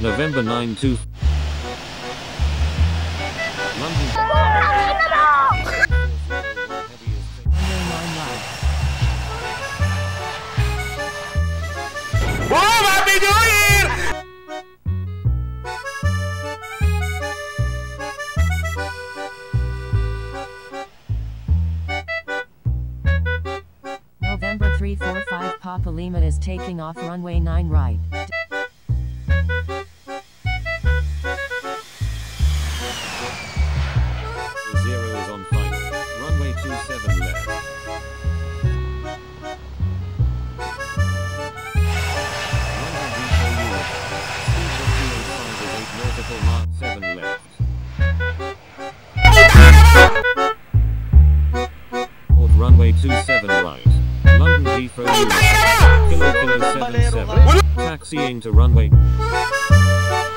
November 9 2 London. November 345 Papa Lima is taking off runway 9 right. Zero is on final. Runway 27 left. Nautical mark 7 left. Fourth runway 27 right. London Heathrow Kilo 77. Taxiing to runway.